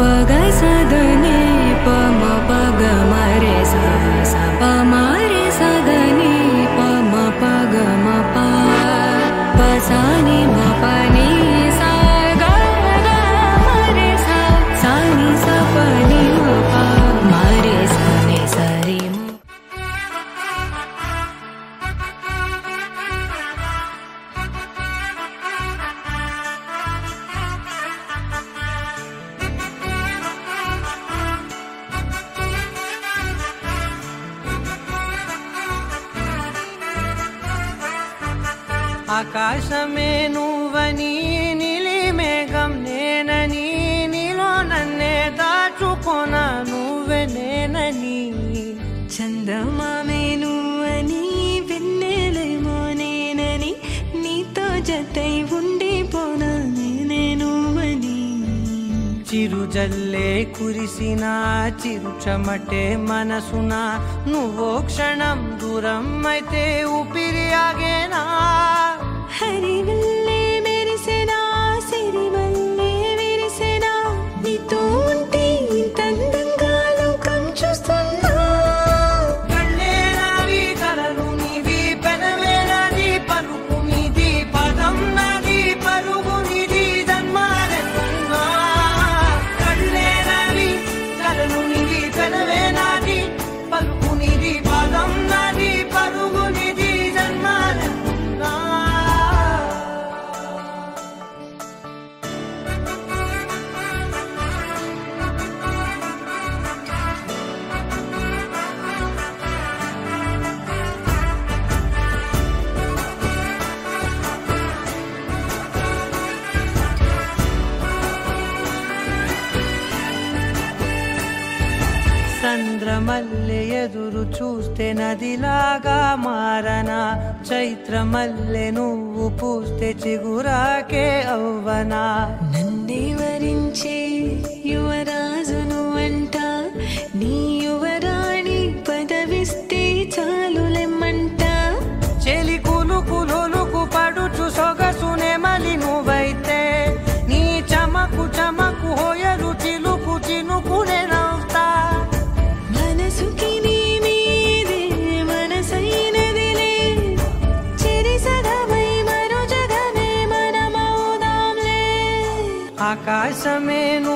పగ సదని పమ పగ మరే సా సా ప మరే సదని పమ పగ మ ప ప సా ని మ ప ని సా గ గ మరే సా సా ని సా ప ని మ ప మరే సా ని సా రి మ. ఆకాశమే నువ్వని నీలి మేఘం నేనని నీలో నన్నే దాచుకొన నువ్వే నేనని చందమామే నువ్వని వెన్నెలేమో నేనని నీతో జతై ఉండిపోనా నేనే నువ్వని చిరుజల్లే కురిసిన చిరు చెమటే మనసున నువ్వో క్షణం దూరం అయితే ఊపిరి ఆగేనా హరివల్లే మెరిసెనా సిరివల్లే విరిసెనా నీతో ఉంటే ఇంత అందంగా లోకం చూస్తున్నా కళ్ళే నావి కలలు నీవి పెనవే నాది పలుకు నీది పదం నాది పరుగు నీది జన్మాలెన్నున్నా కళ్ళే నావి కలలు నీవి పెనవే నాది పలుకు నీది పదం నాది పరుగు నీది జన్మాలెన్నున్నా. చంద్రమల్లె ఎదురు చూస్తే నదిలాగా మారనా చైత్రమల్లె నువ్వు పూస్తే చిగురాకే అవ్వనా నన్నే వరించే యువరాజును అంట నీ యువరాణి పదవిస్తే చాలులెమ్మంట చెలి కులుకు పడుచు సొగసునే మలి నువ్వైతే నీ చమకు చమకు హోయలు చిలుకు చినుకునే నవ్వుతా మనసుకి నీ మీదే మనసైనదిలే చెరి సగమై మరో జగమే మనమవుదాంలే ఆకాశమే